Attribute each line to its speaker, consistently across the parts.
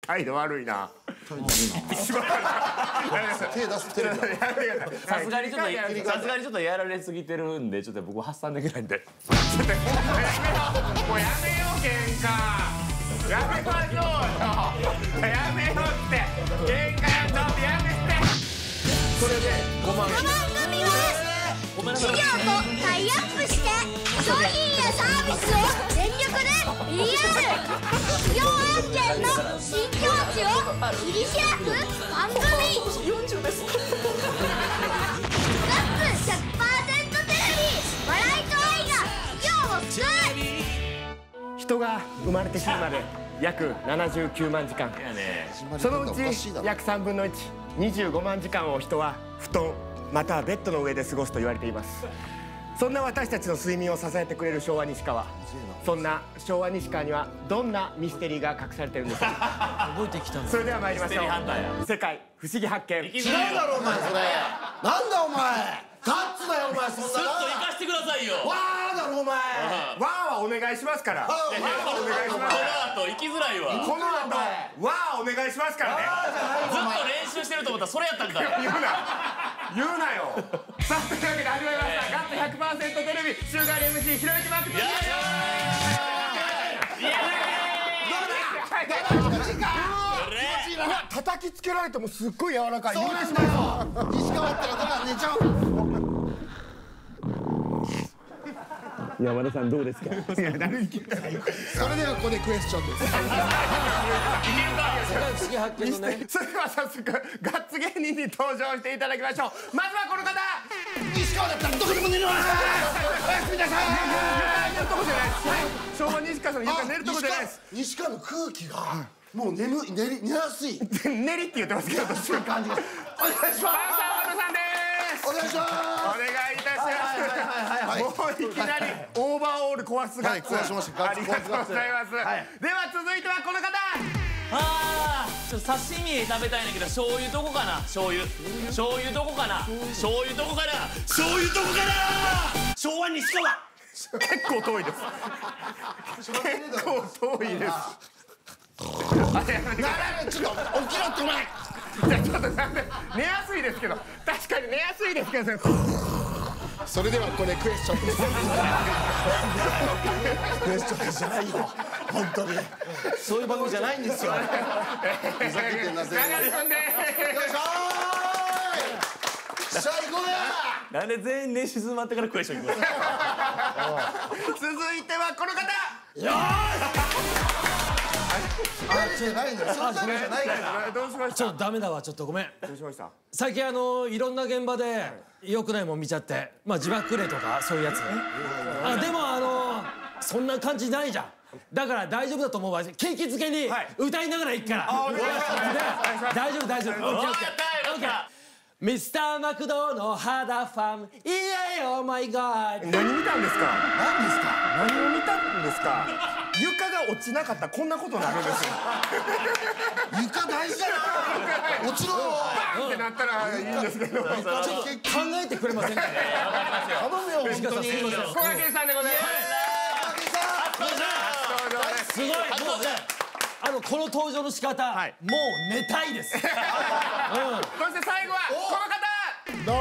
Speaker 1: 態度悪いな。
Speaker 2: 手出すテレビ。
Speaker 3: さすがにちょっとやられすぎてるんで、ちょっと僕発散できないんで。
Speaker 1: もうやめよう喧嘩。やめましょうよ。やめようって喧嘩やんのやめて。それで5万円。
Speaker 4: この番組は企業とタイアップして商品やサービスを全力で PR 企業案件の新境地を切り開く番組40です。ガッツ 100% テレビ笑いと愛が企業を救う。
Speaker 1: 人が生まれて死ぬまで約79万時間。そのうち約3分の1、25万時間を人は布団またはベッドの上で過ごすと言われています。そんな私たちの睡眠を支えてくれる昭和西川。そんな昭和西川にはどんなミステリーが隠されているんでしょうか。
Speaker 5: 覚えてきたんだ。
Speaker 1: それでは参りましょう。世界不思議発見。
Speaker 2: 違うだろお前それ。なんだお前。ガッツだよお前そんな。
Speaker 3: スッと行かしてくださいよ。
Speaker 2: わーだろお前。
Speaker 1: わーはお願いしますから。わーお願いします。
Speaker 3: この後行きづらいわ。
Speaker 1: この後わーお願いしますからね。
Speaker 3: ずっと練習してると思ったらそれやったんかよ。
Speaker 1: 言うなよ。さあというわけで始まりましたガッツ 100% テレビ週刊 MC ひろゆきマックスです。叩きつけられてもすっごい柔らかい。
Speaker 2: そうなんだよ。西川やったらだから寝ちゃう。
Speaker 1: 山田さんどうですか。いや誰に聞いた。
Speaker 2: それではここでクエスチョンです。
Speaker 5: 世界不思議発見のね。
Speaker 1: それでは早速ガッツ芸人に登場していただきましょう。まずはこの方。
Speaker 2: 西川だったらどこでも寝るわ。おやすみなさい。
Speaker 1: 寝るとこじゃないです。昭和西川さんの床寝るとこじゃないです。
Speaker 2: 西川の空気がもう寝やすい。
Speaker 1: 寝りって言ってますけど、そういう感じが。
Speaker 2: お願いします。
Speaker 1: パンサー和田さんです。
Speaker 2: お願いします。
Speaker 1: お願いいたします。もういきなりオーバーオール壊すガッツ。
Speaker 2: 壊しました。
Speaker 1: ありがとうございます。では続いてはこの方。
Speaker 3: ちょっと刺身食べたいんだけど醤油どこかな。醤油どこかな。醤油どこかな。昭和西川。
Speaker 1: 結構遠いです。結構遠いです。
Speaker 2: ちょっと起きろってお前。
Speaker 1: じゃあちょっと寝やすいですけど、確かに寝やすいですけど。
Speaker 2: それではこれクエスチョンです。クエスチョンじゃないよ。本当に。そういう番組じゃないんですよ。ふざけてんなぜ。よいしょーい。さあ行こうや。
Speaker 3: なんで全員練習まってからクエスチョン行くの。
Speaker 1: 続いてはこの方。
Speaker 2: よーし。あれじゃないのよ。そんなのじゃないから。
Speaker 1: どうしました。
Speaker 5: ちょっとダメだわ。ちょっとごめん。
Speaker 1: どうしました。
Speaker 5: 最近いろんな現場で良くないもん見ちゃって、まあ自爆霊とかそういうやつ。でもそんな感じないじゃん。だから大丈夫だと思うわ。景気づけに歌いながら行くから。大丈夫。オッケー。ミスターマクドの肌ファムイエーオーマイガー。
Speaker 1: 何見たんですか。何を見たんですか。床が落ちなかったらこんなことになるんですよ。
Speaker 2: 床大事だな。もちろん
Speaker 1: バーンってなったらいいんですけど。
Speaker 5: ちょっと考えてくれませんか。
Speaker 2: 頼むよ本当に。
Speaker 1: 小掛さんでございます。
Speaker 5: すごい。もうねこの登場の仕方、もう寝たいです。そして
Speaker 1: 最後はこの方。
Speaker 2: ど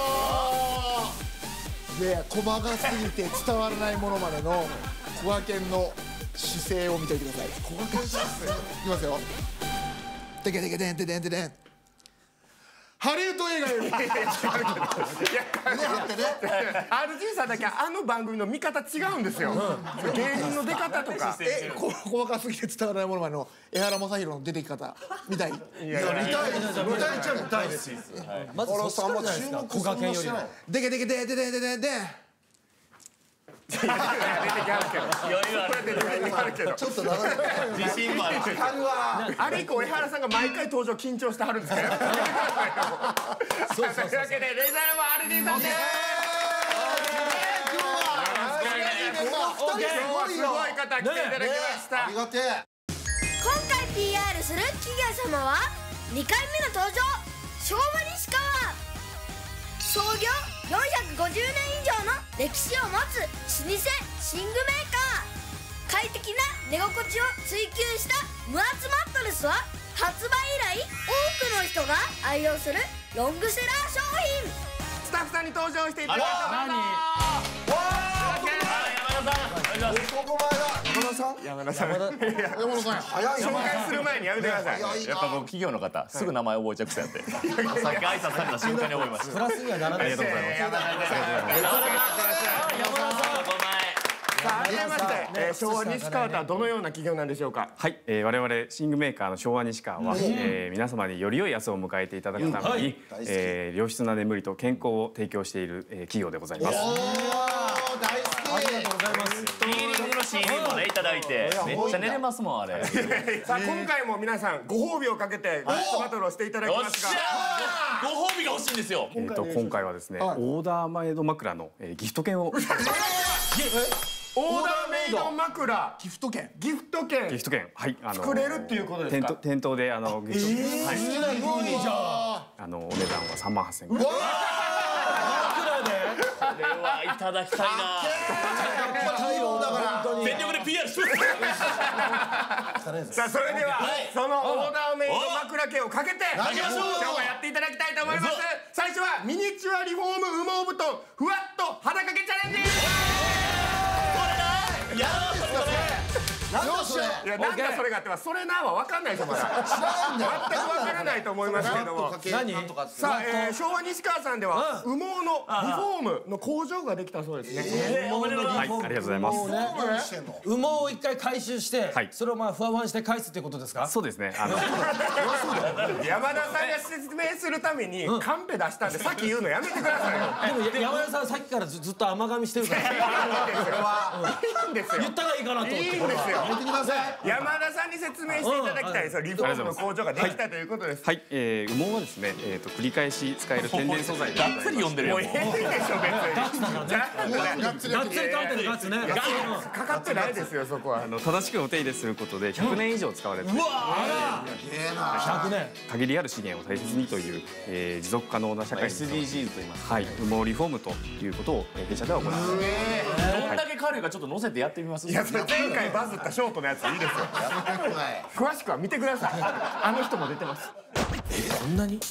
Speaker 2: うも。ね細かすぎて伝わらないものまでの小賀健の姿勢を見ておいてください。小賀健姿勢。いきますよ。てけてけてんててんててん。ハリウッド映画より。胸張ってね。
Speaker 1: RG さんだけ番組の見方違うんですよ。芸人の出方とか。
Speaker 2: 細かすぎて伝わらないものまでの江原正宏の出てき方みたい。見たいです。
Speaker 5: まずそっちからじゃないですか。小賀健よりも。
Speaker 2: でけでけでででででで。
Speaker 1: 出てきはるけど。ちょっと長い。
Speaker 3: 自信もある。
Speaker 1: あれ以降江原さんが毎回登場緊張してはるんですけど。というわけでレザーはRGさんです。すごい方来ていただきました。
Speaker 2: ありがてえ。
Speaker 4: 今回 PR する企業様は2回目の登場、昭和西川。創業450年以上の歴史を持つ老舗寝具メーカー。 快適な寝心地を追求した無圧マットレスは発売以来多くの人が愛用するロングセラー商品。
Speaker 1: スタッフさんに登場していただきましょう。山田さん早い。紹介する前にやめてください。
Speaker 3: やっぱ僕企業の方すぐ名前覚えちゃくさやってさっき挨拶された瞬間に覚えました。
Speaker 5: プラスにはならない。
Speaker 3: ありがとうございます。
Speaker 1: 山田さんさあ改めまして昭和西川とはどのような企業なんでしょうか。
Speaker 6: はい、我々寝具メーカーの昭和西川は、皆様により良い明日を迎えていただくために、良質な眠りと健康を提供している、企業でございます。
Speaker 5: ありがとうございます。
Speaker 3: リーディングの CD もねいただいてめっちゃ寝れますもんあれ。
Speaker 1: さあ今回も皆さんご褒美をかけてグッズバトルをしていただきますが、
Speaker 3: ご褒美が欲しいんですよ。
Speaker 6: 今回はですね、オーダーメイド枕の、ギフト券を
Speaker 1: オーダーメイド枕
Speaker 2: ギフト券
Speaker 1: ギフト券
Speaker 6: はい、
Speaker 1: 作れるっていうことですか。
Speaker 6: 店頭でギフト券、はい、お値段は38,000円。
Speaker 3: これはいただきたいな。全力で PR します。
Speaker 1: さあそれではそのオーダーメイド枕券をかけて今日はやっていただきたいと思います。最初はミニチュアリフォーム羽毛布団ふわっと肌掛けチャレンジ。なんだそれ。いやなんだそれがってそれなは分かんないでしょまだ。全く分からないと思いますけども。
Speaker 5: 何？
Speaker 1: さあ昭和西川さんでは羽毛のリフォームの工場ができたそうですね。
Speaker 3: おめでとうございます。
Speaker 6: はい、ありがとうございます。
Speaker 5: 羽毛を一回回収して
Speaker 6: はい
Speaker 5: それをまあふわふわにして返すっていうことですか。
Speaker 6: そうですね。
Speaker 1: 山田さんが説明するためにカンペ出したんでさっき言うのやめてくださいよ。
Speaker 5: でも山田さんさっきからずっと甘噛みしてるから。
Speaker 1: いいんですよ。
Speaker 5: 言ったらいいかなと思って。
Speaker 1: いいんですよ。
Speaker 2: やめてください。
Speaker 1: 山田さんに説明していただきたいですよ。リフォームの工場ができたということです。
Speaker 6: はい、羽毛はですね、繰り返し使える天然素材でございます。
Speaker 3: がっつり読んでるよ。
Speaker 1: もうええでしょ別に。
Speaker 2: ガッツリ
Speaker 5: ガッツリ食べてるガッツね。
Speaker 1: かかってないですよそこは。
Speaker 6: 正しくお手入れすることで100年以上使われている
Speaker 5: 100年。
Speaker 6: 限りある資源を大切にという、持続可能な社会に
Speaker 3: SDGs と言います。
Speaker 6: はい、羽毛リフォームということを弊社では行っています。
Speaker 3: どんだけ軽いかちょっと乗せてやってみます。
Speaker 1: いやそれ前回バズったショートのやついいですよ。詳しくは見てください。あの人も出てます。
Speaker 5: こんなに？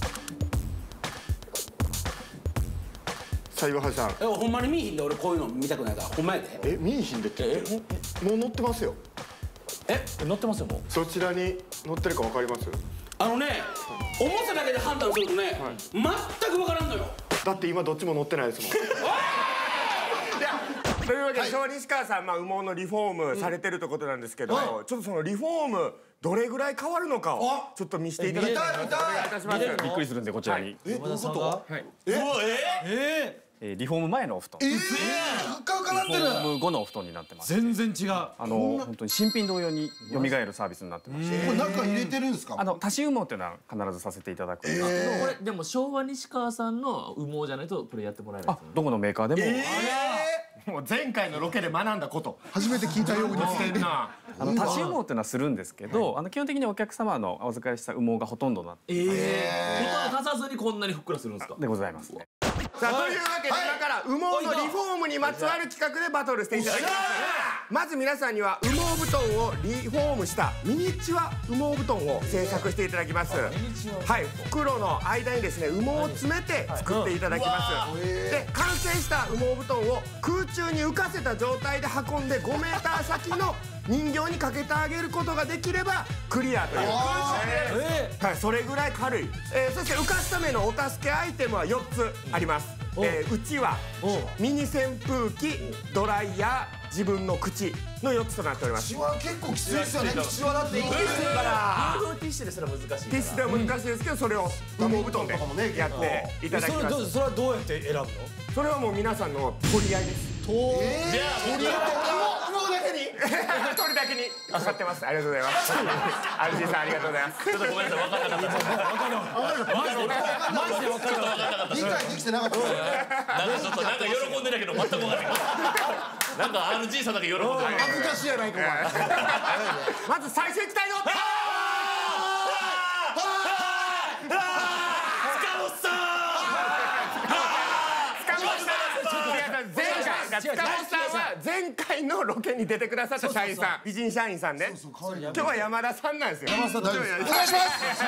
Speaker 1: さあ岩橋さん。
Speaker 7: ほんまに見いひんで俺こういうの見たくないからほんまやで。
Speaker 1: 見いひんでって言ってる。もう載ってますよ。
Speaker 3: 乗ってますよもう。
Speaker 1: そちらに載ってるかわかります？
Speaker 7: 重さだけで判断するとね、全く分からんのよ。
Speaker 1: だって今どっちも載ってないですもん。というわけで昭和西川さん羽毛のリフォームされてるってことなんですけど、ちょっとそのリフォームどれぐらい変わるのかをちょっっと見せていただきたい。お願いいたします。
Speaker 6: びっくりするんでこちらに。
Speaker 5: 山田さんが？
Speaker 6: リフォーム前のお布団。リフォーム後のお布団になってます。
Speaker 5: 全然違う。
Speaker 6: 本当に新品同様に蘇るサービスになってまして。
Speaker 2: これ中入れてるんですか。
Speaker 6: 足し羽毛っていうのは必ずさせていただくんですけど。
Speaker 3: これでも昭和西川さんの羽毛じゃないとこれやってもらえない。
Speaker 6: どこのメーカーでも。
Speaker 1: もう前回のロケで学んだこと
Speaker 2: 初めて聞いたようにしてるな。
Speaker 6: 足し羽毛っていうのはするんですけど、基本的にお客様のお預かりした羽毛がほとんどなって
Speaker 3: ほとんど足さずにこんなにふっくらするんですか。
Speaker 6: でございます。
Speaker 1: さあというわけで今から羽毛のリフォームにまつわる企画でバトルしていただきます。まず皆さんには羽毛布団をリフォームしたミニチュア羽毛布団を製作していただきます。はい、袋の間にですね羽毛を詰めて作っていただきます。で完成した羽毛布団を空中に浮かせた状態で運んで5メーター先の人形にかけてあげることができればクリアという、はい、それぐらい軽い、そして浮かすためのお助けアイテムは4つあります。うちわ、ミニ扇風機、ドライヤー、自分の口の4つとなっております。
Speaker 2: 口は結構きついですよね。口はだって
Speaker 3: からティッシュですら難しい。
Speaker 1: ティッシュでは難しいですけどそれを羽毛布団でやっていただきます。
Speaker 5: それはどうやって選ぶの？
Speaker 1: それはもう皆さんの取り合いです。
Speaker 3: じゃあ
Speaker 1: 取りだけに分かってます。ありがとうございます。アルジーさんありがとうございます。
Speaker 3: ちょっとごめんなさい分からなかった。
Speaker 5: マジで分からなかった。
Speaker 2: 理解できてなかった。
Speaker 3: なんか喜んでないけど全く分からない。なんか RG さんだけ喜んでない。
Speaker 2: 恥ずかしいやないかお前。
Speaker 1: まず最初いきたいぞ。塚本さんは前回のロケに出てくださった社員さん、美人社員さんね。今日は山田さんなんですよ。山田さん大丈夫。山田さん大丈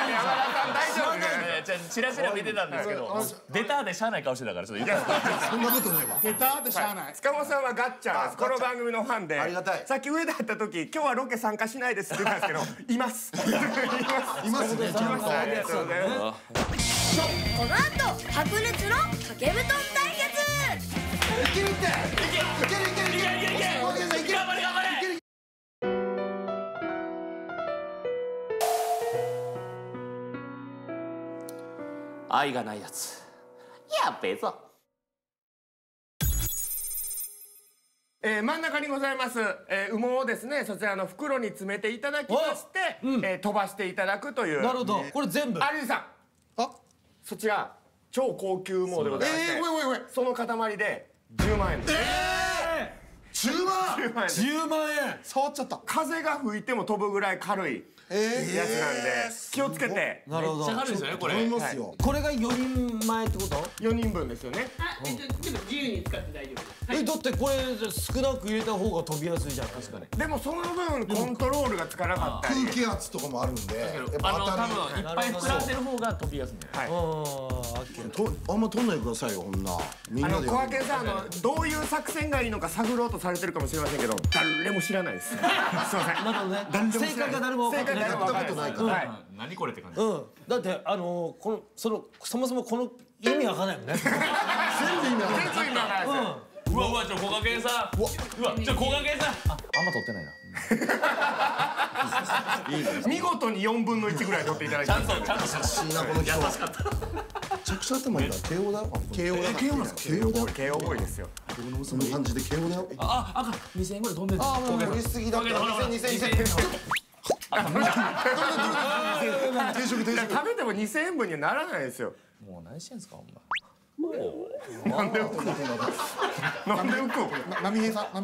Speaker 1: 夫。
Speaker 3: チラチラ見てたんですけど、出たでしゃあない顔してたからちょっと言いたい。
Speaker 2: そんなことないわ。
Speaker 7: 出たってしゃあない。
Speaker 1: 塚本さんはガッチャンです。この番組のファンで。
Speaker 2: ありがたい。
Speaker 1: さっき上で会った時、今日はロケ参加しないですって言ったんですけど、います。いますね。ありがとうございます。
Speaker 4: この後白熱の掛け布団対決。
Speaker 2: いけるって。いけるいけるいけるいけるいける。頑張れ頑張れ。
Speaker 3: 愛がないやつやっべえぞ。
Speaker 1: 真ん中にございます羽毛をですね、そちらの袋に詰めていただきまして、飛ばしていただくという。
Speaker 5: なるほど、これ全部。
Speaker 1: 有吉さん、
Speaker 2: あ、
Speaker 1: そちら超高級羽毛でございまして、その塊で10万円です。
Speaker 2: 10万。
Speaker 1: 10万円です。
Speaker 5: 10万円。
Speaker 2: 触っちゃった。
Speaker 1: 風が吹いても飛ぶぐらい軽いやつなんで気をつけて。
Speaker 5: なるほど。
Speaker 3: めっちゃ軽いですよねこれ。
Speaker 2: 思いますよ。
Speaker 5: これが4人前ってこと
Speaker 1: 4人分ですよね。
Speaker 7: でも自由に使って大丈夫です。
Speaker 5: だってこれ少なく入れた方が飛びやすいじゃん。確かに。
Speaker 1: でもその分コントロールがつかなかったり。
Speaker 2: 空気圧とかもあるんで、やっぱ当たる。
Speaker 3: 多分いっぱい膨らんでる方が飛びやすいんだよ。
Speaker 2: あんま取んないでくださいよ、こんな。みんなで。
Speaker 1: 小分けさん、どういう作戦がいいのか探ろうとされてるかもしれませんけど、誰も知らないです。すいません。
Speaker 5: なるほどね。正解が誰も分かってない。
Speaker 1: 正解が誰も分かってないから。
Speaker 3: 何これって感じ。
Speaker 5: だってそもそもこの意味わかんないもんね。
Speaker 1: 全部今ない。
Speaker 3: うわうわ、こがけんさん。うわ、こがけんさん。あんま取ってないな。
Speaker 1: 見事に4分の1ぐらい取っていただいて。
Speaker 3: ちゃんと
Speaker 2: しいなこの人。優しかった。めちゃくちゃ頭いいな。慶応だろ。慶応だ。慶応なんですか。慶応だよ。
Speaker 1: 慶応ボーイですよ。
Speaker 2: 僕のその感じで慶応だよ。
Speaker 3: あ、2000円ぐらい飛んでる。
Speaker 2: 取りすぎだった。2000。定食。
Speaker 1: 食べても2000円分にはならないですよ。
Speaker 3: もう何してんすかほんま。
Speaker 1: なんで浮く
Speaker 2: 波平さん。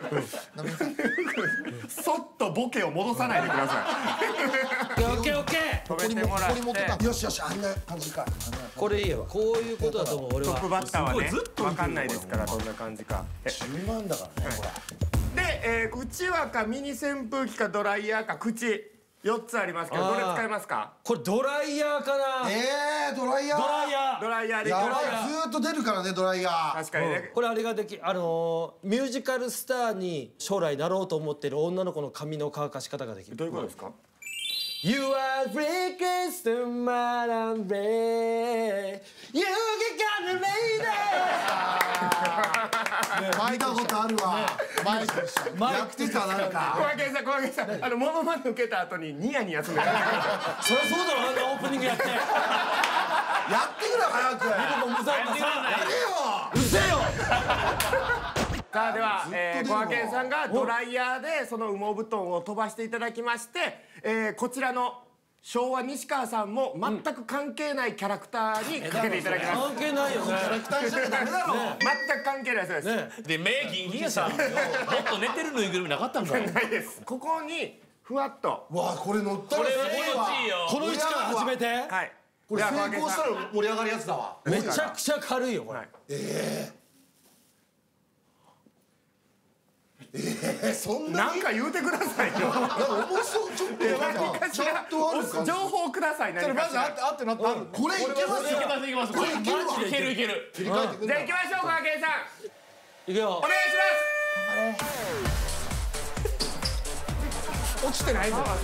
Speaker 1: そっとボケを戻さないでください。
Speaker 5: オッケー。
Speaker 1: 止めてもらって。
Speaker 2: よし、あんな感じか。
Speaker 5: これいいよ。こういうことだと思う俺は。
Speaker 1: トップバッターはね、分かんないですからどんな感じか。
Speaker 2: 10万だからね、これ。
Speaker 1: で、うちわかミニ扇風機かドライヤーか口4つありますけど、どれ使いますか？
Speaker 5: これドライヤーかな。
Speaker 2: ドライヤー。
Speaker 1: ドライヤーでいき
Speaker 2: やば
Speaker 1: ます
Speaker 2: い、ずーっと出るからね、ドライヤー。
Speaker 1: 確かにね。
Speaker 5: これあれがミュージカルスターに将来なろうと思ってる女の子の髪の乾かし方ができる。
Speaker 1: どういうことですか
Speaker 5: ？You are biggest man way You get the lady
Speaker 2: 見たことあるわ。マイクやってたなんか。
Speaker 1: 小分さん、モノマネ受けた後にニヤニヤする。
Speaker 5: そりゃそうだろ、あんなオープニングやって
Speaker 2: やってくれ早く。
Speaker 5: やれよ。うるせえよ。
Speaker 1: さあでは小分さんがドライヤーでその羽毛布団を飛ばしていただきまして、こちらの昭和西川さんも全く関係ないキャラクターにかけていただきます。
Speaker 5: 関係ないよね。
Speaker 2: キャラクターにしなきゃダメだろ。
Speaker 1: 全く関係ないです。
Speaker 3: で目ギンギンやさ。もっと寝てるぬいぐるみなかったんか。
Speaker 1: ないです。ここにふわっと。
Speaker 2: わあ、これ乗ったらすごいわ。
Speaker 5: この位置から始めて。
Speaker 1: はい。
Speaker 2: これ成功したら盛り上がるやつだわ。
Speaker 5: めちゃくちゃ軽いよこれ。
Speaker 2: そんな
Speaker 1: なんか言うてくださいよ。
Speaker 2: 重そうちょっとちゃんとある感じ。
Speaker 1: 情報ください。何かしら。
Speaker 2: あってなってある。これいけますよ。
Speaker 3: いけます。これいけるわ。いける。
Speaker 2: 切り替えてくんだ。
Speaker 1: じゃあ行きましょう小分さん。
Speaker 5: いくよ。
Speaker 1: お願いします。落ちてないぞ。
Speaker 2: うわ、い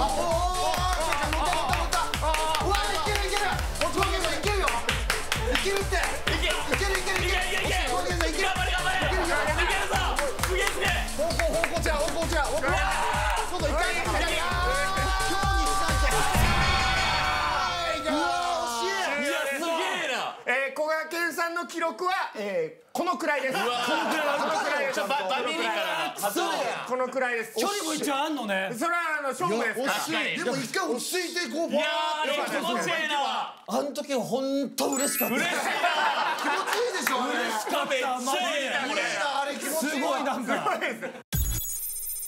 Speaker 2: ける。小分さんいけるよ。いけるって。いける。小分さんいける。
Speaker 3: 頑張れ。いけるぞ。すげえ。
Speaker 2: 方向ちゃう。今度一回今日にしたいと。うわ、惜しい。
Speaker 3: いやすげえな。
Speaker 1: 小分さんの記録はこのくらいです。
Speaker 3: バミリから
Speaker 1: このくらいです。
Speaker 5: 距離も一応あんのね。
Speaker 1: それは勝負ですから。
Speaker 2: 惜しい。でも一回落ち着いてこう。
Speaker 3: いやー気持ちいいな。
Speaker 5: あの時は本当嬉しかった。
Speaker 3: 嬉しいな。
Speaker 2: 気持ちいいでしょ。
Speaker 3: 嬉しかった。めっちゃいいなこれ。
Speaker 2: あれ気持ちいい。
Speaker 5: すごいなんか。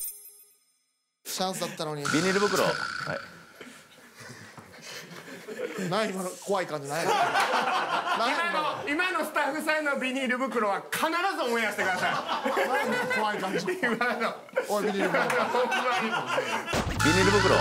Speaker 2: チャンスだったのに。
Speaker 3: ビニール袋。はい。
Speaker 2: ない今の怖い感じない。
Speaker 1: 今のスタッフさんのビニール袋は必ずオンエアしてください。
Speaker 2: 怖い感じ。
Speaker 1: 今の
Speaker 2: おいビニール袋。
Speaker 3: ビニール袋。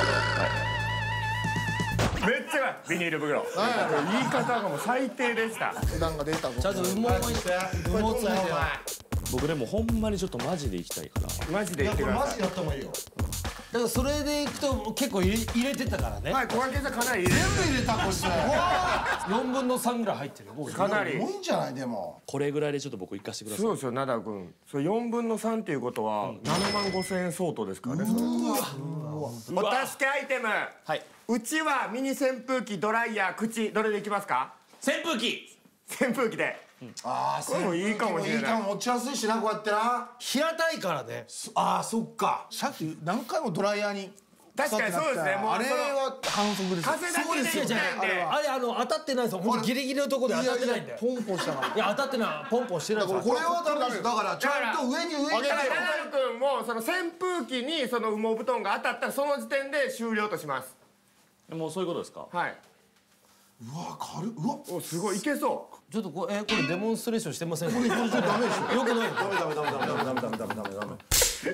Speaker 1: めっちゃビニール袋。言い方がもう最低でした。
Speaker 2: 普段が出たぞ。
Speaker 5: ちゃんと羽毛つけて。
Speaker 3: 僕でもほんまにちょっとマジで行きたいから。
Speaker 1: マジで言ってください。
Speaker 2: やった方がいいよ。
Speaker 5: だからそれでいくと結構入れてたからね。
Speaker 1: はい、小分けさんかなり入れて
Speaker 2: 全部入れたこれ。
Speaker 5: 4分の3ぐらい入ってるよ。
Speaker 1: かなり。
Speaker 2: 多いんじゃないでも。
Speaker 3: これぐらいでちょっと僕行かしてください。
Speaker 1: そうですよ、ナダ君。それ4分の3っていうことは7万5,000円相当ですからね。それお助けアイテム。
Speaker 3: はい。
Speaker 1: うちはミニ扇風機、ドライヤー、口、どれでいきますか？
Speaker 3: 扇風機。
Speaker 1: 扇風機で。
Speaker 2: ああ、
Speaker 1: これもいいかもしれない。
Speaker 2: いいかも、持ちやすいしな、こうやってな。
Speaker 5: 平たいからね。
Speaker 2: ああ、そっか。さっき何回もドライヤーに。
Speaker 1: 確かにそうですね。もう
Speaker 2: あれは反則です。
Speaker 1: 風だけでいいんで。
Speaker 5: あれ当たってないですよ。ほんとギリギリのところで当たってないんだよ。
Speaker 2: ポンポンしたから。
Speaker 5: いや当たってない。ポンポンしてないですよ。
Speaker 2: これはダメです。だからちゃんと上に
Speaker 1: だからナダル君もその扇風機にその羽毛布団が当たったらその時点で終了とします。
Speaker 3: もうそういうことですか？
Speaker 1: はい。
Speaker 2: うわ軽っ。うわ
Speaker 1: お、すごいいけそう。
Speaker 5: ちょっとこれデモンストレーションしてませんか？
Speaker 2: これダメでしょ。
Speaker 5: よくない。
Speaker 2: ダメ。
Speaker 3: あ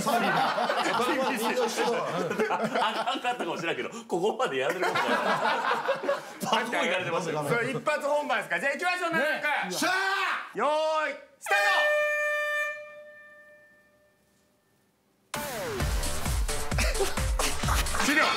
Speaker 3: かんかったかもしれないけど、ここまでやれることない。パッといかれてますよ。
Speaker 1: それ一発本番ですか？じゃあ行きましょう。ナダル君。
Speaker 2: しゃー。
Speaker 1: よーいスタート。終了。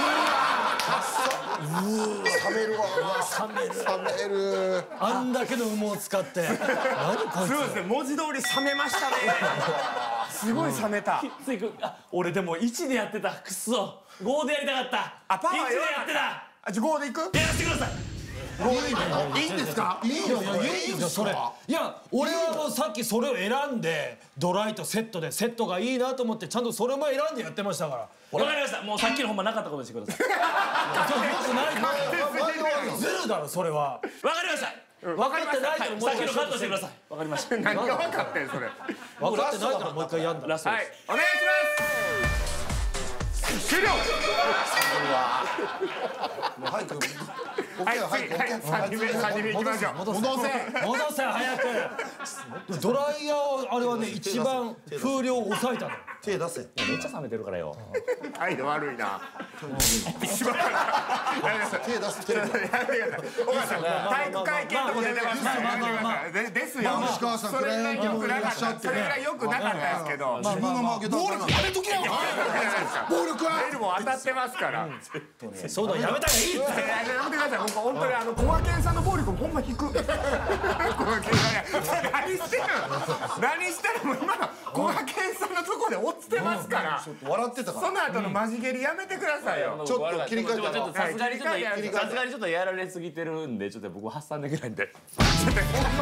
Speaker 2: 冷めるわ。冷める。
Speaker 5: あんだけの羽毛使って。何こいつ。
Speaker 1: そうですね。文字通り冷めましたね。すごい冷めた。
Speaker 3: 俺でも1でやってた。くっそ。5でやりたかった。
Speaker 1: あ、パワー
Speaker 3: 1でやってた。
Speaker 1: あ、じゃあ5でいく？
Speaker 3: やらせてください。
Speaker 2: いいんですか？いいんですか？
Speaker 5: いいんですよそれ。いや俺はもうさっきそれを選んでドライとセットでセットがいいなと思ってちゃんとそれも選んでやってましたから。
Speaker 3: わかりました。もうさっきのほんまなかったことにしてください。
Speaker 5: ずるだろそれは。
Speaker 3: わかりました。
Speaker 5: 分かってないからもう
Speaker 3: さっきのカットしてください。わかりました。
Speaker 1: 何が分かってんそれ。
Speaker 5: 分かってないからもう一回やんだ。
Speaker 3: ラストで
Speaker 1: はい
Speaker 3: す。
Speaker 1: お願いします。終了。
Speaker 2: 早く。
Speaker 1: はい次、はい3人目いきましょう。
Speaker 5: 戻せ早く。ドライヤーあれはね一番風量を抑えたの。
Speaker 2: 手出せ。
Speaker 3: めっちゃ冷めてるからよ。
Speaker 1: 態度悪いな。一番
Speaker 2: 手出す。
Speaker 1: やめてください。小川さん、体育会系とか出てますからやめてください。ですよ。
Speaker 2: 石川さん
Speaker 1: それぐらい良くなかった。それぐらい良くなかったですけど。
Speaker 2: 自分の負けた。暴力やめときな。暴力は。
Speaker 1: ベルも当たってますから。
Speaker 5: そうだやめたらいいって。
Speaker 1: やめてください。本当に小川健さんの暴力ほんま引く。小川健さん何してる？何してる？もう今の小川健さんのとこで落ちてますから。
Speaker 2: 笑ってたから。
Speaker 1: その後のマジ蹴りやめてくださいよ。
Speaker 2: ちょっと切り替えた
Speaker 3: ちょっとさすがにちょっとやられすぎてるんでちょっと僕発散できないんで。
Speaker 1: もうやめよ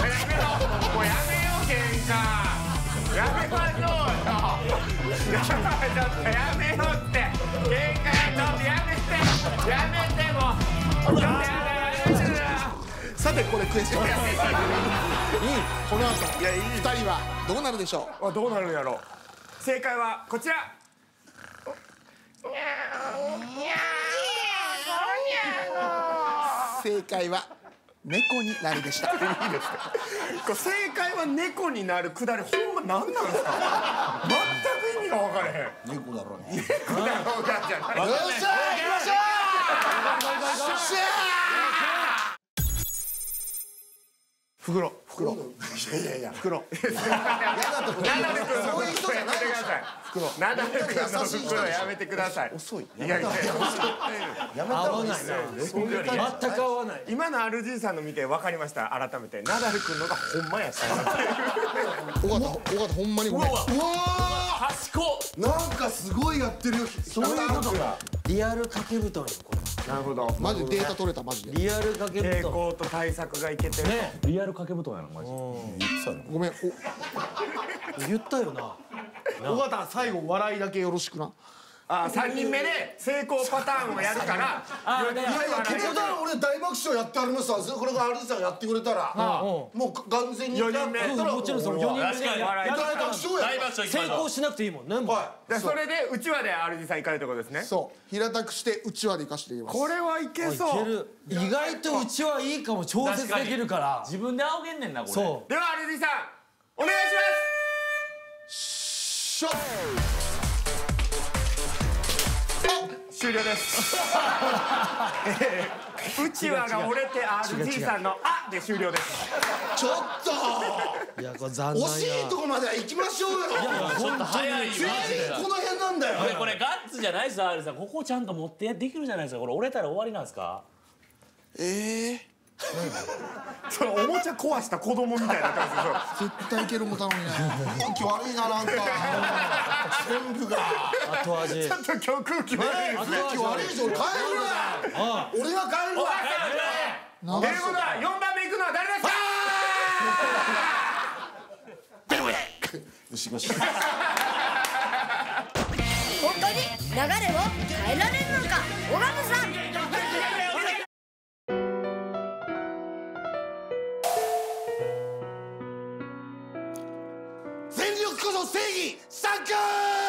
Speaker 1: う喧嘩。やめましょうよ。ちょっとやめようって。喧嘩ちょっとやめて。やめてもう。
Speaker 2: さてこれクエスチョンです。この後2人はどうなるでしょう。
Speaker 1: どうなるんやろう。正解はこちら。
Speaker 2: 正解は猫になるでした。
Speaker 1: いいですか。これ正解は猫になるくだりほんま何なんですか。全く意味が分からへん。
Speaker 2: 猫だろうね。
Speaker 1: 猫だろうがじゃない。
Speaker 2: よっしゃー行きましょう。
Speaker 1: 袋。
Speaker 2: いやいや袋。
Speaker 1: ナダル君の袋やめてください。ナダル君の袋やめてください。
Speaker 2: 遅い。
Speaker 1: いやいや。
Speaker 2: やめた方がいいですよ。
Speaker 5: 全く合わない。
Speaker 1: 今の RG さんの見て分かりました。改めてナダル君のがほんまやった。
Speaker 2: 尾形ほんまにごめん。うわ
Speaker 3: 賢っ。
Speaker 2: なんかすごいやってるよ。
Speaker 5: そういうことか。リアル掛け布団よこれ。
Speaker 1: なるほど。
Speaker 2: マジデータ取れたマジで。
Speaker 5: リアル掛け布
Speaker 1: 傾
Speaker 5: 団。
Speaker 1: 向と対策がいけてる。
Speaker 5: ね。
Speaker 3: リアル掛け布団やなマジ。
Speaker 2: ごめん。
Speaker 5: 言ったよな。
Speaker 2: 尾形最後笑いだけよろしくな。
Speaker 1: 3人目で成功パターンをやるから。
Speaker 2: いやいや、ここで俺大爆笑やってありました。これが有吉さんがやってくれたらもう完全に
Speaker 1: 4人目。
Speaker 5: もちろんその4人目で
Speaker 3: 大爆笑
Speaker 5: 成功しなくていいもんね。
Speaker 1: それでうちわでRGさん行かれるってことですね。
Speaker 2: そう平たくしてうちわでいかしていきます。
Speaker 1: これはいけそう。
Speaker 5: 意外とうちはいいかも、調節できるから。
Speaker 3: 自分で仰げんねんなこれ。
Speaker 5: そう
Speaker 1: ではRGさんお願いします。
Speaker 2: しょ
Speaker 1: 終了です。うちわが折れて RG さんの「あ」で終了です。
Speaker 2: ちょっと
Speaker 5: いやこれ残念や。
Speaker 2: 惜しいとこまでは行きましょうよ。
Speaker 3: ちょっと早いよ。
Speaker 2: 全員この辺なんだよ。
Speaker 3: これガッツじゃないですよ、有さん。ここちゃんと持ってできるじゃないですか。これ折れたら終わりなんですか。
Speaker 1: そのおもちゃ壊した子供みたいな感じですよ。
Speaker 2: 絶対いけるもたのにね。空気悪いななんか全部が
Speaker 5: 後味。
Speaker 1: ちょっと今日空気悪いですね。
Speaker 2: 空気悪いでしょ。俺帰るわ。俺は帰るわ。
Speaker 1: ということは4番目行くのは誰ですか。
Speaker 2: よしよし。
Speaker 4: 本当に流れを変えられるのか、尾形さん。
Speaker 2: 全力こそ正義サンキュ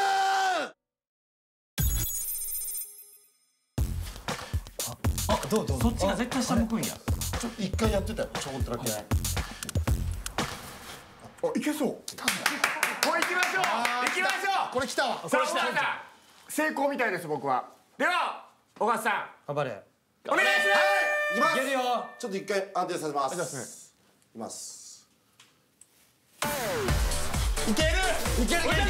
Speaker 2: ー。
Speaker 5: どう
Speaker 3: そっちが絶対下向くんや。
Speaker 2: ちょっと一回やってたよ。ちょこっとだけ。
Speaker 1: いけそう。これ行きましょう。行きましょう。
Speaker 2: これ来たわ。
Speaker 1: さあ小川さん成功みたいです僕は。では小川さん
Speaker 5: 頑張れ。
Speaker 1: お願いし
Speaker 2: いきます。
Speaker 5: いけるよ。
Speaker 2: ちょっと一回安定させます。いきます。
Speaker 1: いける
Speaker 5: いけるいけるいける。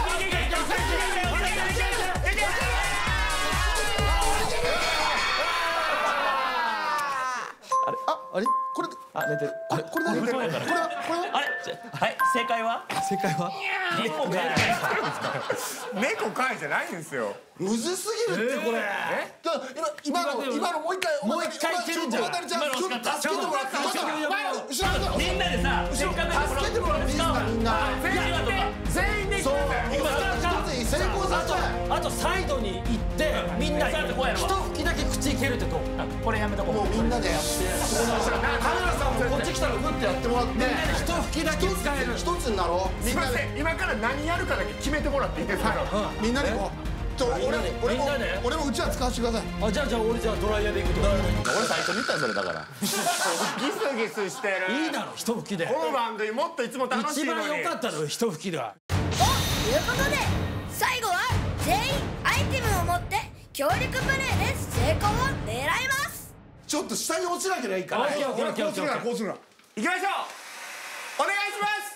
Speaker 2: あれこれ
Speaker 5: 寝てる。
Speaker 2: これこれこれは
Speaker 3: あれはい正解は
Speaker 5: 正解は
Speaker 3: 猫か
Speaker 1: 猫かいじゃないんですよ。
Speaker 2: むずすぎるってこれ。今のもう一回いけるんじゃん。助けてもらって
Speaker 3: みんなでさ
Speaker 2: 助けてもらっていいですかみんな。
Speaker 1: 全員で行きます。
Speaker 2: 成功させたい。
Speaker 5: あとサイドに行ってみんな一吹きだけ口いけるってどう。
Speaker 3: これやめとこう。
Speaker 2: もうみんなでやってカメラさんもこっち来たらグッてやってもらって
Speaker 5: 一吹きだけ使える。
Speaker 2: 一つになろう。
Speaker 1: すいません今から何やるかだけ決めてもらっていいですか。
Speaker 2: みんなでこう。俺もうちは使わせてください。
Speaker 5: あじゃあ俺じゃあドライヤーで行くと。
Speaker 3: 俺最初見たよそれだから。
Speaker 1: ギスギスしてる。
Speaker 5: いいだろ一吹きで。
Speaker 1: この番組もっといつも楽しい
Speaker 5: 一
Speaker 1: のに。
Speaker 5: 番良かったの一吹きだ。
Speaker 4: ということで最後は全員アイテムを持って協力プレイで成功を狙います。
Speaker 2: ちょっと下に落ちなきゃいいから。
Speaker 1: こうするなこうするな。行きましょう。お願いします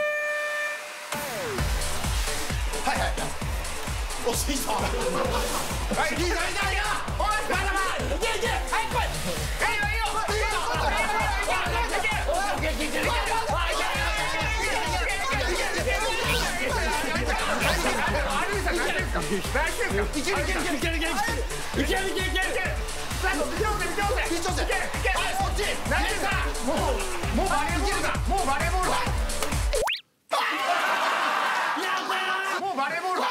Speaker 2: はいはい。おしいぞ。はい、いいぞいいぞいいぞ。
Speaker 1: おいまだまだいけいけ早く来い。いいよもうバレーボールだ。もうバレーボールだ。もうバレーボールだ。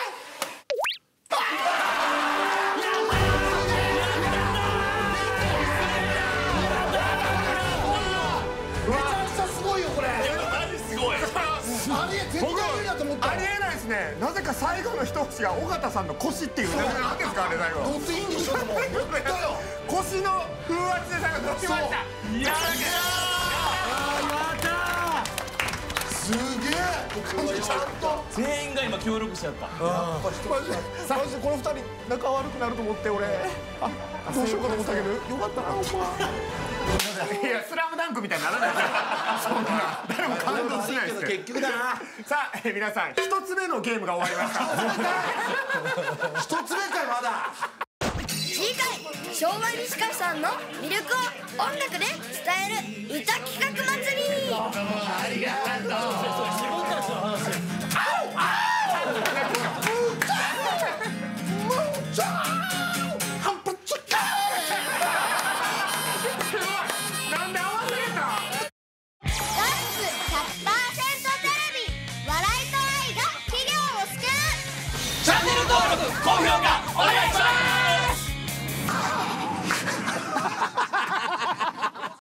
Speaker 1: ありえないですね。なぜか最後の一押しが尾形さんの腰っていう。何ですかあれ最後。
Speaker 2: 乗っていいんでしょ。
Speaker 1: 腰の風圧でさが乗ってました。やったー。
Speaker 2: すげえ。ちゃんと
Speaker 3: 全員が今協力しちゃった。
Speaker 2: マジでこの二人仲悪くなると思って俺どうしようかと思ったけどよかったなお前。
Speaker 1: いやスラムダンクみたいにならないからそんな誰も感動しないです
Speaker 2: 結局だな。
Speaker 1: さあ皆さん一つ目のゲームが終わりました。
Speaker 2: 一つ目かいまだ。
Speaker 4: 次回昭和西川さんの魅力を音楽で伝える歌企画祭り。
Speaker 1: ありがとう。
Speaker 5: 自分たちの話。
Speaker 1: なんで合わせれた。
Speaker 4: ダンス 100% テレビ笑いと愛が企業を救う。
Speaker 5: チャンネル登録
Speaker 3: 高評価お願いします。